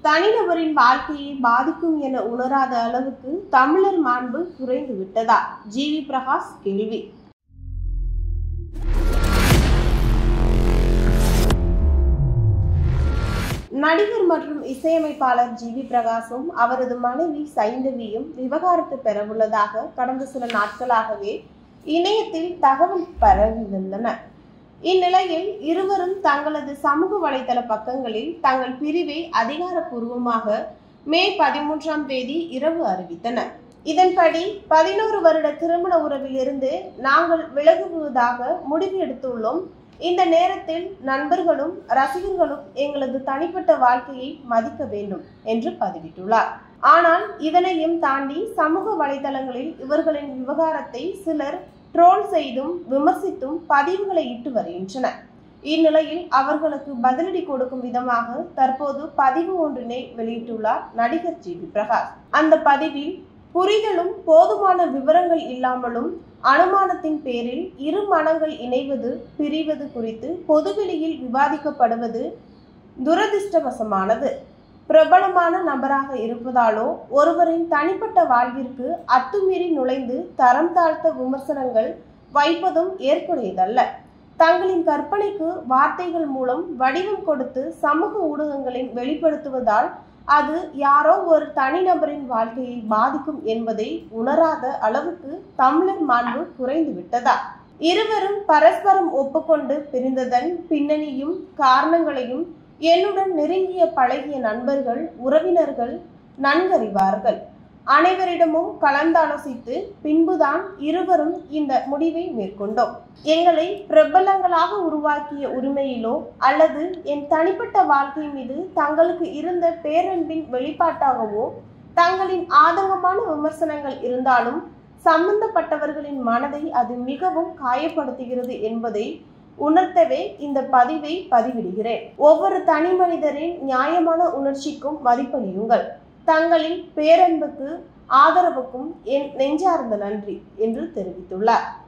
தனிநபரின் வாழ்க்கையை பாதிக்கும் என உணராத அளவுக்கு தமிழர் மாண்பு குறைந்து விட்டதா? ஜிவி பிரகாஷ் கேள்வி. நடிகர் மற்றும் இசையமைப்பாளர் ஜிவி பிரகாஷும் அவரது மனைவி சைந்தவியும் விவாகரத்து பெறவுள்ளதாக கடந்த சில நாட்களாகவே இணையத்தில் தகவல் பரவி வந்தன. இந்நிலையில் இருவரும் தங்களது சமூக வலைதள பக்கங்களில் தங்கள் பிரிவை அதிகாரப்பூர்வமாக மே 13ஆம் தேதி இரவு அறிவித்தனர். இதன்படி 11 வருட திருமண உறவில் இருந்து நாங்கள் விலகுவதாக முடிவு எடுத்துள்ளோம். இந்த நேரத்தில் நண்பர்களும் ரசிகர்களும் எங்களது தனிப்பட்ட வாழ்க்கையை மதிக்க வேண்டும் என்று பதிவிட்டுள்ளார். ஆனால் இதனையும் தாண்டி சமூக வலைதளங்களில் இவர்களின் விவகாரத்தை சிலர் ட்ரோல் செய்தும் விமர்சித்தும் பதிவுகளை இட்டு வருகின்றனர். இந்நிலையில் அவர்களுக்கு பதிலடி கொடுக்கும் விதமாக தற்போது பதிவு ஒன்றினை வெளியிட்டுள்ளார் நடிகர் ஜிவி பிரகாஷ். அந்த பதிவில் புரிதலும் போதுமான விவரங்கள் இல்லாமலும் அனுமானத்தின் பேரில் இரு மனங்கள் இணைவது பிரிவது குறித்து பொதுவெளியில் விவாதிக்கப்படுவது துரதிர்ஷ்டவசமானது. பிரபலமான நபராக இருப்பதாலோ ஒருவரின் தனிப்பட்ட வாழ்விற்கு அத்துமீறி நுழைந்து தரம் தாழ்த்த விமர்சனங்கள் வைப்பதும் ஏற்புடையதல்ல. தங்களின் கற்பனைக்கு வார்த்தைகள் மூலம் வடிவம் கொடுத்து சமூக ஊடகங்களில் வெளிப்படுத்துவதால் அது யாரோ ஒரு தனிநபரின் வாழ்க்கையை பாதிக்கும் என்பதை உணராத அளவுக்கு தமிழர் மாண்பு குறைந்து விட்டதா? இருவரும் பரஸ்பரம் ஒப்புக்கொண்டு பிரிந்ததன் பின்னணியும் காரணங்களையும் என்னுடன் நெருங்கிய பழகிய நண்பர்கள் உறவினர்கள் நன்கறிவார்கள். அனைவரிடமும் கலந்தாலோசித்து பின்புதான் இருவரும் இந்த முடிவை மேற்கொண்டோம். எங்களை பிரபலங்களாக உருவாக்கிய உரிமையிலோ அல்லது என் தனிப்பட்ட வாழ்க்கை மீது தங்களுக்கு இருந்த பேரன்பின் வெளிப்பாட்டாகவோ தங்களின் ஆதங்கமான விமர்சனங்கள் இருந்தாலும் சம்பந்தப்பட்டவர்களின் மனதை அது மிகவும் காயப்படுத்துகிறது என்பதை உணர்த்தவே இந்த பதிவை பதிவிடுகிறேன். ஒவ்வொரு தனி மனிதரின் நியாயமான உணர்ச்சிக்கும் மதிப்பளியுங்கள். தங்களின் பேரன்புக்கு ஆதரவுக்கும் என் நெஞ்சார்ந்த நன்றி என்று தெரிவித்துள்ளார்.